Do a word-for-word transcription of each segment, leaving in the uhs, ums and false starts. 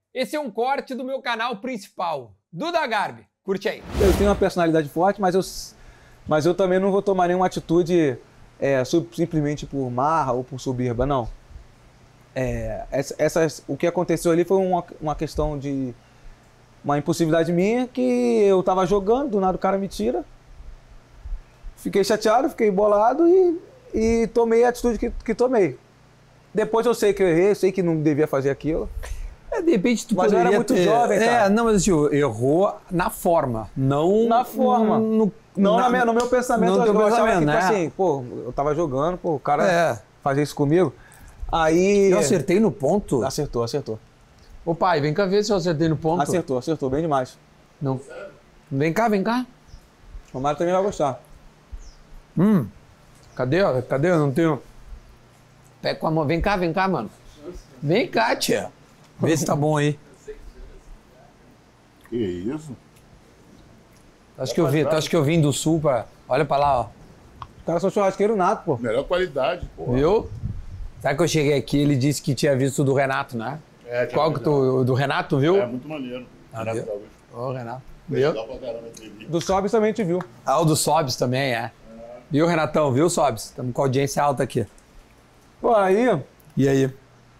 Esse é um corte do meu canal principal, Duda Garbi. Curte aí. Eu tenho uma personalidade forte, mas eu, mas eu também não vou tomar nenhuma atitude é, simplesmente por marra ou por soberba, não. É, essa, essa, o que aconteceu ali foi uma, uma questão de uma impossibilidade minha, que eu tava jogando, do nada o cara me tira. Fiquei chateado, fiquei bolado e, e tomei a atitude que, que tomei. Depois eu sei que eu errei, eu sei que não devia fazer aquilo. É, de repente tu mas eu era muito ter... jovem, cara. É, não, mas assim, errou na forma, não... Na forma. No, não na, na minha, no meu pensamento. No eu teu achava pensamento, que, né? tipo assim, pô, eu tava jogando, pô, o cara é. fazia isso comigo. Aí... Eu acertei no ponto? Acertou, acertou. Ô pai, vem cá ver se eu acertei no ponto. Acertou, acertou, bem demais. Não. Vem cá, vem cá. O Mário também vai gostar. Hum. Cadê, ó? Cadê? Eu não tenho... Pega com a mão. Vem cá, vem cá, mano. Vem cá, tia. Vê se tá bom aí. Que isso? Acho que eu vim, acho que eu vim do sul pra... Olha pra lá, ó. Os caras são churrasqueiro nato, pô. Melhor qualidade, pô. Viu? Sabe que eu cheguei aqui, ele disse que tinha visto do Renato, né? É, qual que tu... Do Renato, viu? É, muito maneiro. Ah, Renato viu? Gaúcho. Ô, Renato. Viu? Legal pra caramba a entrevista. Do Sobis também te viu. Ah, o do Sobs também, é. Viu, Renatão? Viu, Sobs? Estamos com audiência alta aqui. Pô, aí... E aí?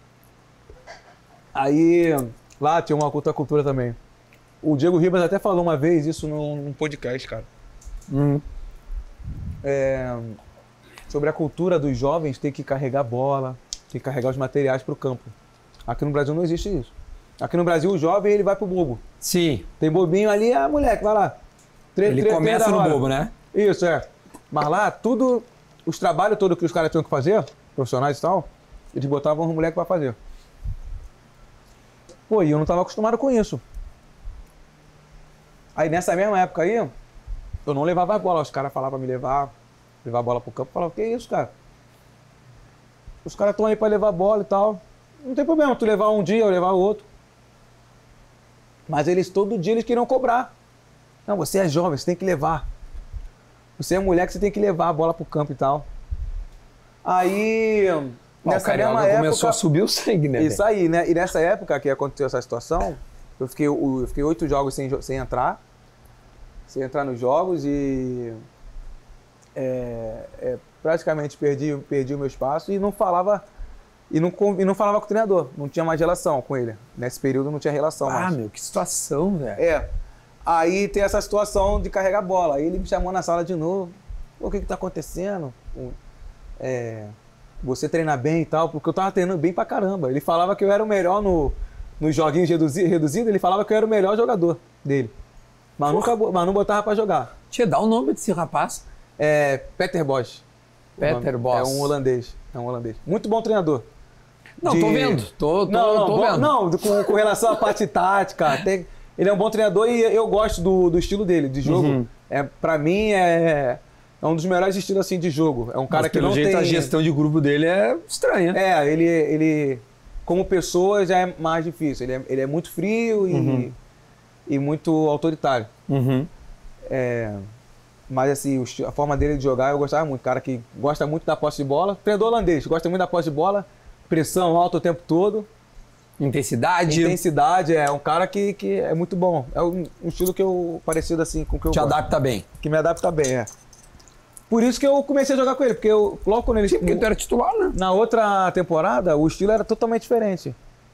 Aí, lá tinha uma outra cultura também. O Diego Ribas até falou uma vez isso num, num podcast, cara. Hum. É, sobre a cultura dos jovens ter que carregar bola, ter que carregar os materiais pro campo. Aqui no Brasil não existe isso. Aqui no Brasil o jovem ele vai pro bobo. Sim. Tem bobinho ali, ah, moleque, vai lá. Tre Ele tre começa no bobo, né? Isso, é. Mas lá, tudo, os trabalhos todos que os caras tinham que fazer, profissionais e tal, eles botavam os moleques pra fazer. Pô, e eu não tava acostumado com isso. Aí nessa mesma época aí, eu não levava a bola. Os caras falavam pra me levar, levar a bola pro campo. Eu falava, que isso, cara? Os caras estão aí pra levar a bola e tal. Não tem problema tu levar um dia ou levar outro. Mas eles, todo dia, eles queriam cobrar. Não, você é jovem, você tem que levar. Você é moleque, você tem que levar a bola pro campo e tal. Aí... Ó, nessa o Carioca mesma época, começou a subir o sangue, né? Isso aí, né? E nessa época que aconteceu essa situação, eu fiquei, eu fiquei oito jogos sem, sem entrar, sem entrar nos jogos e é, é, praticamente perdi, perdi o meu espaço e não falava e não, e não falava com o treinador, não tinha mais relação com ele. Nesse período não tinha relação ah, mais. meu, que situação, velho. É. Aí tem essa situação de carregar bola. Aí ele me chamou na sala de novo. O que que tá acontecendo? É... Você treina bem e tal, porque eu tava treinando bem pra caramba. Ele falava que eu era o melhor no, nos joguinhos reduzidos, reduzido, ele falava que eu era o melhor jogador dele. Mas, nunca, mas não botava pra jogar. Tia, dá o nome desse rapaz. É Peter Bosz. Peter Bosz. É um holandês. É um holandês. Muito bom treinador. Não, De... tô vendo. Tô, tô, não, não, tô bom, vendo. Não, com, com relação à parte tática. Tem, ele é um bom treinador e eu gosto do, do estilo dele, de jogo. Uhum. É, pra mim, é... É um dos melhores estilos assim de jogo. É um cara Mas, que pelo não jeito, tem... a gestão de grupo dele é estranha. É, ele, ele como pessoa já é mais difícil. Ele é, ele é muito frio e, Uhum. e muito autoritário. Uhum. É, mas assim, o, a forma dele de jogar eu gostava muito. Cara que gosta muito da posse de bola. Treinador holandês, gosta muito da posse de bola. Pressão alta o tempo todo. Intensidade. Intensidade, é um cara que, que é muito bom. É um, um estilo que eu, parecido assim com o que eu Te gosto. adapta bem. Que me adapta bem, é. Por isso que eu comecei a jogar com ele, porque eu, logo quando ele... Sim, porque tu era titular, né? Na outra temporada, o estilo era totalmente diferente.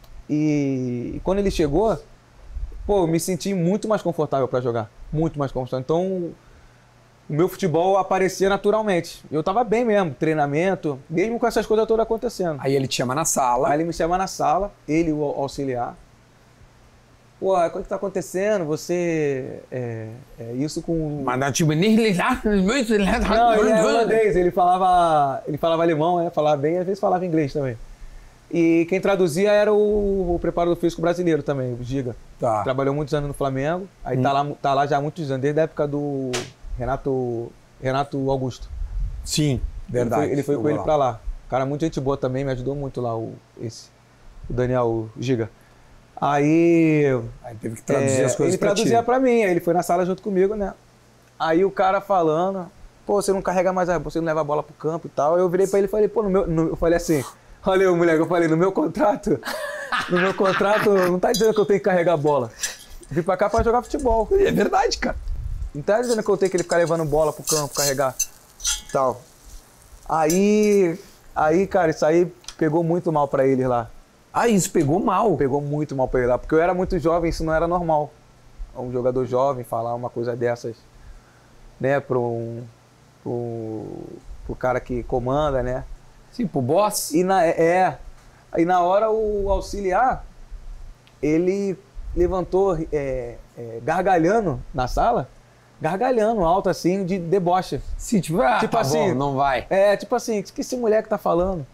E, e quando ele chegou, pô, eu me senti muito mais confortável para jogar. Muito mais confortável. Então, o meu futebol aparecia naturalmente. Eu tava bem mesmo, treinamento, mesmo com essas coisas todas acontecendo. Aí ele te chama na sala. Aí ele me chama na sala, ele o auxiliar. Pô, o que tá acontecendo? Você... É, é isso com... Mas não, tipo, nem lá. Não, ele é holandês, ele falava, ele falava alemão, né? Falava bem, às vezes falava inglês também. E quem traduzia era o, o preparador físico brasileiro também, o Giga. Tá. Trabalhou muitos anos no Flamengo, aí hum. tá, lá, tá lá já há muitos anos, desde a época do Renato, Renato Augusto. Sim, verdade. Ele foi, ele foi com ele pra lá. Cara, muito gente boa também, me ajudou muito lá, o, esse, o Daniel o Giga. Aí, aí teve que traduzir é, as coisas ele pra traduzia ti. pra mim, aí ele foi na sala junto comigo, né? Aí o cara falando, pô, você não carrega mais a você não leva a bola pro campo e tal. Eu virei pra ele e falei, pô, no meu, no, eu falei assim, olha, moleque, eu falei, no meu contrato, no meu contrato não tá dizendo que eu tenho que carregar a bola. Eu vim pra cá pra jogar futebol. É verdade, cara. Não tá dizendo que eu tenho que ele ficar levando bola pro campo, carregar. Tal. Aí, aí, cara, isso aí pegou muito mal pra eles lá. Ah, isso pegou mal. Pegou muito mal pra ele lá, porque eu era muito jovem, isso não era normal. Um jogador jovem falar uma coisa dessas, né, pro, um, pro, pro cara que comanda, né? Sim, pro boss. E na, é, e na hora o auxiliar, ele levantou é, é, gargalhando na sala, gargalhando alto assim, de deboche. Sim, tipo, ah, Tipo tá assim, bom, não vai. É, tipo assim, que esse moleque tá falando?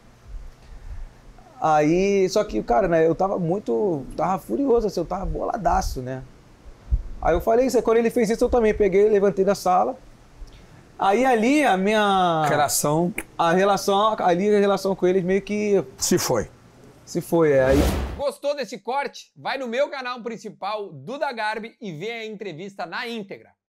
Aí, só que, cara, né, eu tava muito, tava furioso, assim, eu tava boladaço, né? Aí eu falei isso, aí quando ele fez isso eu também peguei, levantei da sala. Aí ali a minha... Relação A relação, ali a relação com eles meio que se foi. se foi, é. Aí... Gostou desse corte? Vai no meu canal principal, Duda Garbi, e vê a entrevista na íntegra.